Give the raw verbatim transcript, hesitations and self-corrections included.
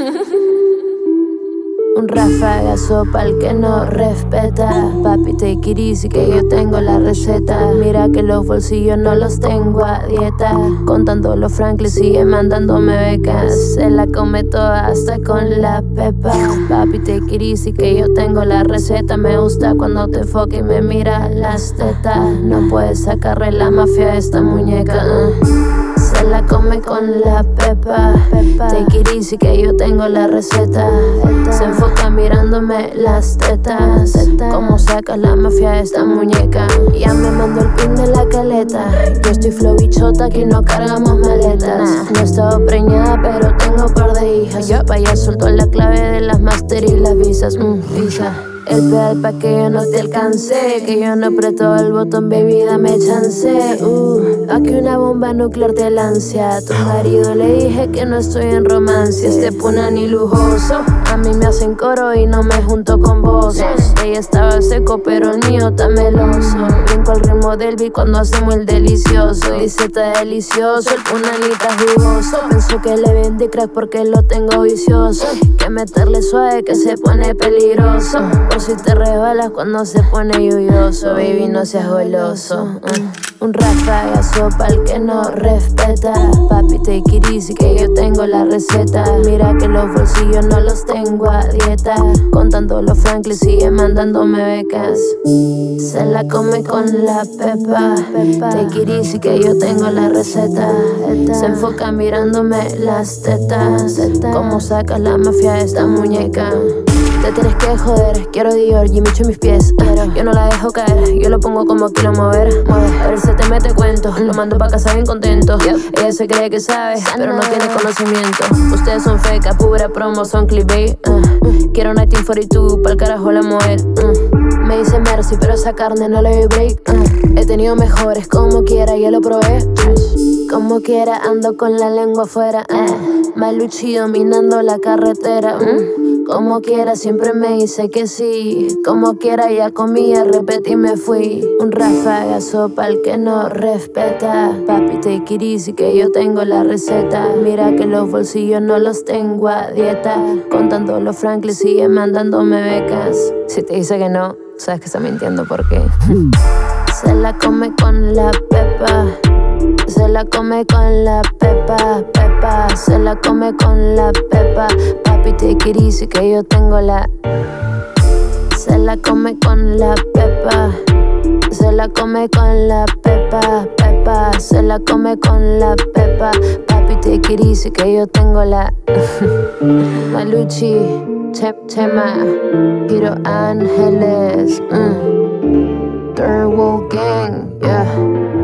Un rafagazo pa'l que no respeta. Papi, take it easy que yo tengo la receta. Mira que los bolsillos no los tengo a dieta. Contándolo Franklin sigue mandándome becas. Se la come toda hasta con la pepa. Papi, take it easy que yo tengo la receta. Me gusta cuando te enfoca y me mira las tetas. No puedes sacarle la mafia a esta muñeca. Se la come con la pepa. Take it easy que yo tengo la receta. Se enfoca mirándome las tetas. Cómo sacas la mafia a esta muñeca. Ya me mandó el pin de la caleta. Yo estoy flow bichota, aquí no cargamos maletas. No he estado preñada pero tengo par de hijas. Vaya soltó la clave de las master y las visas. mm, Visa. El pedal pa' que yo no te alcance. Que yo no aprieto el botón, baby, dame chance. Uh, aquí una bomba nuclear te lancia. A tu marido le dije que no estoy en romance. Este puna ni lujoso. A mí me hacen coro y no me junto con vozos. Ella estaba seco pero el mío está meloso. Brinco al ritmo del beat cuando hacemos el delicioso. Dice está delicioso, el punanita jugoso. Pienso que le vendí crack porque lo tengo vicioso. Que meterle suave que se pone peligroso. Por si te resbalas cuando se pone lluvioso. Baby, no seas goloso. uh. Un rafagazo pa'l que no respeta. Papi, take it easy que yo tengo la receta. Mira que los bolsillos no los tengo a dieta. Contándolo Franklin sigue mandándome becas. Se la come con la pepa. Take it easy que yo tengo la receta. Se enfoca mirándome las tetas. Cómo sacas la mafia a esta muñeca. Te tienes que joder, quiero Dior, Jimmy en mis pies. uh, Yo no la dejo caer, yo lo pongo como quiero mover. Mueve, a ver si te mete cuento. Lo mando pa' casa bien contento. yep. Ella se cree que sabe, pero no tiene conocimiento. Ustedes son feca, pura promo, son clickbait. uh, Quiero mil novecientos cuarenta y dos, pa'l carajo la mujer. uh, Me dice Mercy, pero esa carne no le doy break. uh, He tenido mejores, como quiera, ya lo probé. Como quiera, ando con la lengua afuera. uh, Maluchi dominando la carretera. uh, Como quiera, siempre me dice que sí. Como quiera, ya comí, ya repetí y me fui. Un rafagazo pa'l que no respeta. Papi, take it easy que yo tengo la receta. Mira que los bolsillos no los tengo a dieta. Contándolo Franklin sigue mandándome becas. Si te dice que no, sabes que está mintiendo porque se la come con la pepa. Se la come con la pepa, pepa. Se la come con la pepa. Papi, take it easy que yo tengo la. Se la come con la pepa. Se la come con la pepa, pepa. Se la come con la pepa. Papi, take it easy que yo tengo la. Maluchi, Chema, Giro Ángeles, mm. Third World Gang, yeah.